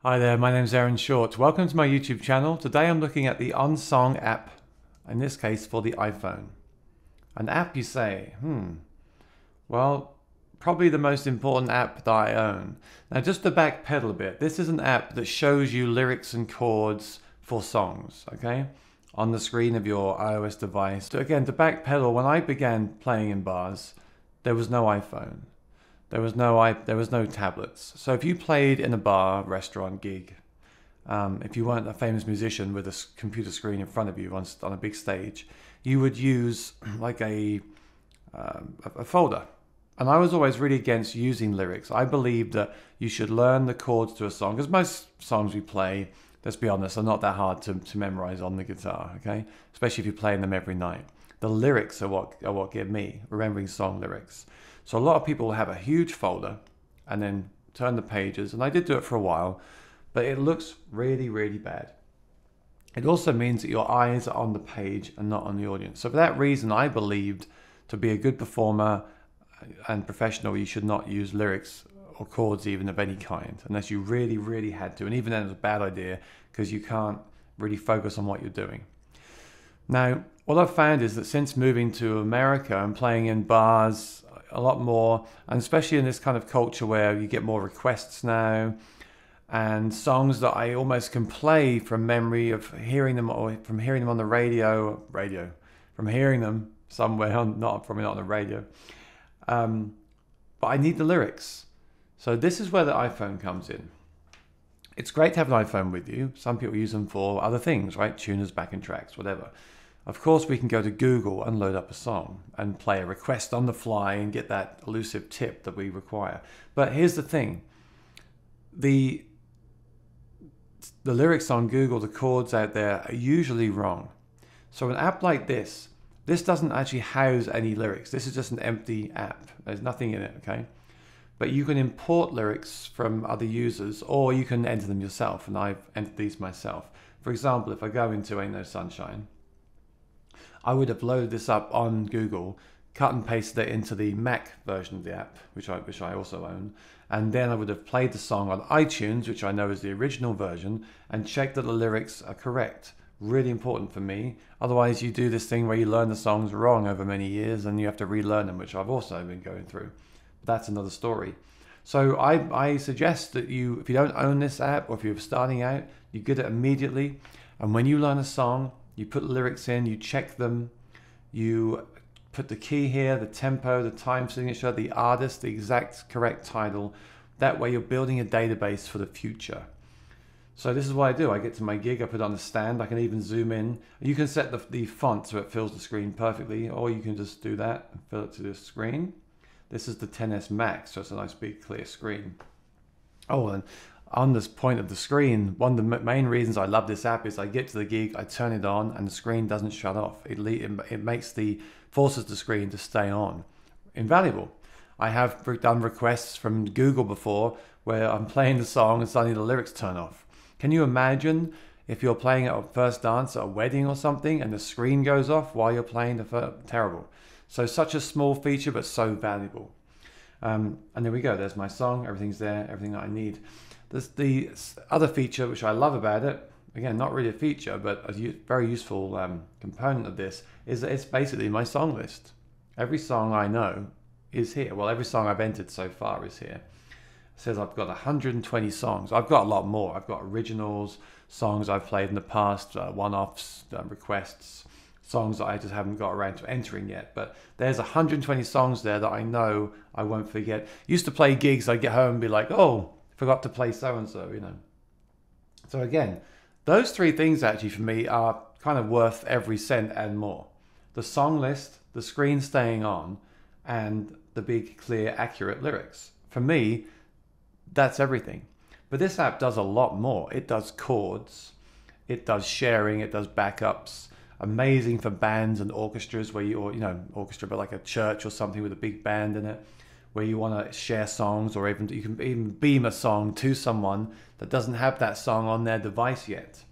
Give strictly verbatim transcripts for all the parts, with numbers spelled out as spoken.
Hi there, my name's Aaron Short. Welcome to my YouTube channel. Today I'm looking at the OnSong app, in this case for the iPhone. An app, you say? Hmm. Well, probably the most important app that I own. Now just to backpedal a bit, this is an app that shows you lyrics and chords for songs, okay? On the screen of your iOS device. So again, to backpedal, when I began playing in bars, there was no iPhone. There was no i there was no tablets. So if you played in a bar, restaurant, gig, um, if you weren't a famous musician with a computer screen in front of you on, on a big stage, you would use like a, um, a folder. And I was always really against using lyrics. I believed that you should learn the chords to a song, because most songs we play, let's be honest, are not that hard to, to memorize on the guitar, okay? Especially if you're playing them every night. The lyrics are what, are what give me, remembering song lyrics. So a lot of people have a huge folder and then turn the pages, and I did do it for a while, but it looks really, really bad. It also means that your eyes are on the page and not on the audience. So for that reason, I believed to be a good performer and professional, you should not use lyrics or chords even of any kind, unless you really, really had to. And even then it was a bad idea because you can't really focus on what you're doing. Now, what I've found is that since moving to America and playing in bars a lot more, and especially in this kind of culture where you get more requests now, and songs that I almost can play from memory of hearing them, or from hearing them on the radio, radio, from hearing them somewhere, on, not probably not on the radio, um, but I need the lyrics. So this is where the iPhone comes in. It's great to have an iPhone with you. Some people use them for other things, right? Tuners, backing tracks, whatever. Of course, we can go to Google and load up a song and play a request on the fly and get that elusive tip that we require. But here's the thing. The, the lyrics on Google, the chords out there are usually wrong. So an app like this, this doesn't actually house any lyrics. This is just an empty app. There's nothing in it, okay? But you can import lyrics from other users, or you can enter them yourself, and I've entered these myself. For example, if I go into Ain't No Sunshine, I would have loaded this up on Google, cut and pasted it into the Mac version of the app, which I, which I also own, and then I would have played the song on iTunes, which I know is the original version, and checked that the lyrics are correct. Really important for me. Otherwise, you do this thing where you learn the songs wrong over many years, and you have to relearn them, which I've also been going through. But that's another story. So I, I suggest that you, if you don't own this app, or if you're starting out, you get it immediately, and when you learn a song, you put the lyrics in, you check them, you put the key here, the tempo, the time signature, the artist, the exact correct title. That way you're building a database for the future. So this is what I do. I get to my gig, I put it on the stand, I can even zoom in. You can set the, the font so it fills the screen perfectly, or you can just do that and fill it to the screen. This is the ten S Max, so it's a nice big clear screen. Oh, and on this point of the screen, one of the main reasons I love this app is I get to the gig, I turn it on, and the screen doesn't shut off. It, it makes the, forces the screen to stay on. Invaluable. I have done requests from Google before where I'm playing the song and suddenly the lyrics turn off. Can you imagine if you're playing at a first dance at a wedding or something and the screen goes off while you're playing the first? Terrible. So such a small feature, but so valuable. Um, and there we go, there's my song, everything's there, everything that I need. There's the other feature which I love about it, again, not really a feature, but a very useful um, component of this, is that it's basically my song list. Every song I know is here. Well, every song I've entered so far is here. It says I've got one hundred twenty songs. I've got a lot more. I've got originals, songs I've played in the past, uh, one-offs, uh, requests, songs that I just haven't got around to entering yet. But there's one hundred twenty songs there that I know I won't forget. Used to play gigs, I'd get home and be like, oh, forgot to play so-and-so, you know. So again, those three things actually for me are kind of worth every cent and more. The song list, the screen staying on, and the big, clear, accurate lyrics. For me, that's everything. But this app does a lot more. It does chords, it does sharing, it does backups. Amazing for bands and orchestras where you, or, you know, orchestra, but like a church or something with a big band in it, where you want to share songs, or even you can even beam a song to someone that doesn't have that song on their device yet.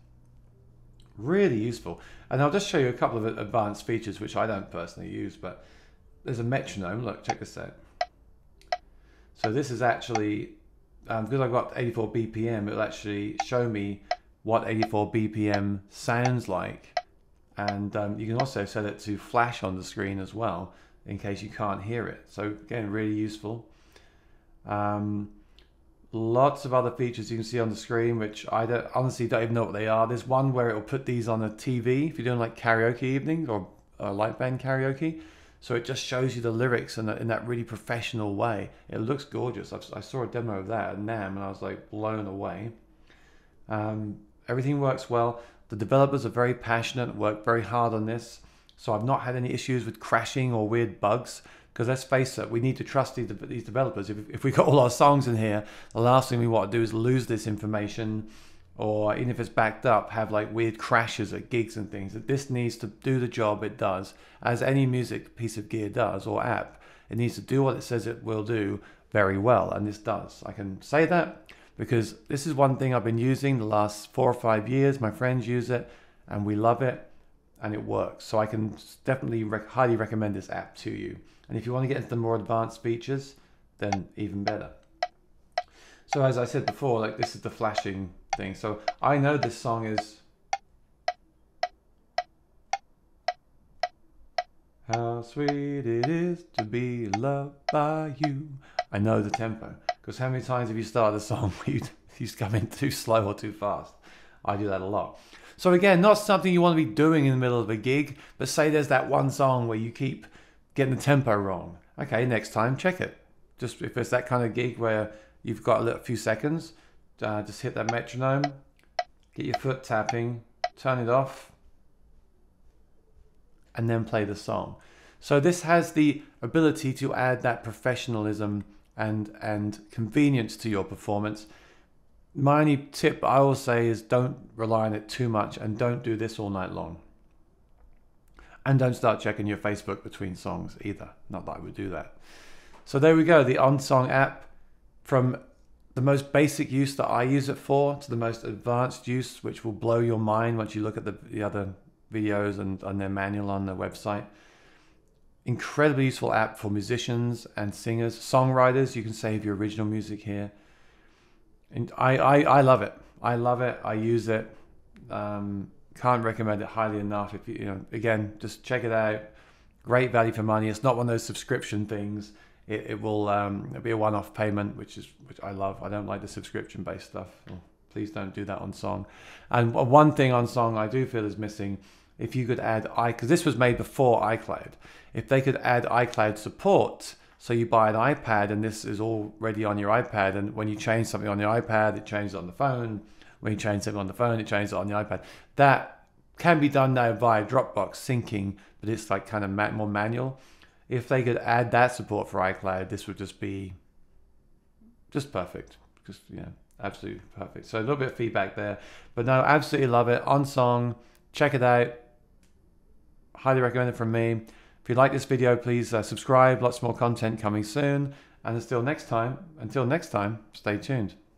Really useful. And I'll just show you a couple of advanced features which I don't personally use, but there's a metronome. Look, check this out. So this is actually um, because I've got eighty-four B P M, it'll actually show me what eighty-four B P M sounds like. And um, you can also set it to flash on the screen as well, in case you can't hear it. So again, really useful. Um, lots of other features you can see on the screen, which I don't, honestly don't even know what they are. There's one where it'll put these on a T V if you're doing like karaoke evenings or uh, light band karaoke. So it just shows you the lyrics in, a, in that really professional way. It looks gorgeous. I've, I saw a demo of that at NAMM and I was like blown away. Um, everything works well. The developers are very passionate, work very hard on this. So I've not had any issues with crashing or weird bugs. Because let's face it, we need to trust these, these developers. If, if we got all our songs in here, the last thing we want to do is lose this information, or even if it's backed up, have like weird crashes at gigs and things. This needs to do the job it does, as any music piece of gear does, or app. It needs to do what it says it will do very well, and this does. I can say that because this is one thing I've been using the last four or five years. My friends use it, and we love it, and it works. So I can definitely rec highly recommend this app to you. And if you want to get into the more advanced features, then even better. So as I said before, like this is the flashing thing. So I know this song is how sweet it is to be loved by you. I know the tempo, because how many times have you started a song where you, you come in too slow or too fast? I do that a lot. So again, not something you want to be doing in the middle of a gig, but say there's that one song where you keep getting the tempo wrong. Okay, next time check it. Just if it's that kind of gig where you've got a little few seconds, uh, just hit that metronome, get your foot tapping, turn it off, and then play the song. So this has the ability to add that professionalism and and convenience to your performance. My only tip I will say is don't rely on it too much, and don't do this all night long. And don't start checking your Facebook between songs either. Not that I would do that. So there we go, the OnSong app. From the most basic use that I use it for to the most advanced use, which will blow your mind once you look at the, the other videos and on their manual on their website. Incredibly useful app for musicians and singers, songwriters. You can save your original music here. And I, I, I love it. I love it. I use it. Um, Can't recommend it highly enough. If you, you know, again, just check it out. Great value for money. It's not one of those subscription things. It, it will um, it'll be a one-off payment, which is which I love. I don't like the subscription-based stuff. Well, please don't do that on Song. And one thing on Song I do feel is missing. If you could add i, because this was made before iCloud. If they could add iCloud support, so you buy an iPad and this is already on your iPad, and when you change something on the iPad, it changes on the phone. When you change something on the phone, it changes it on the iPad. That can be done now via Dropbox syncing, but it's like kind of more manual. If they could add that support for iCloud, this would just be just perfect. Just, you know, absolutely perfect. So a little bit of feedback there. But no, absolutely love it. OnSong, check it out. Highly recommend it from me. If you like this video, please uh, subscribe. Lots more content coming soon. And until next time, until next time, stay tuned.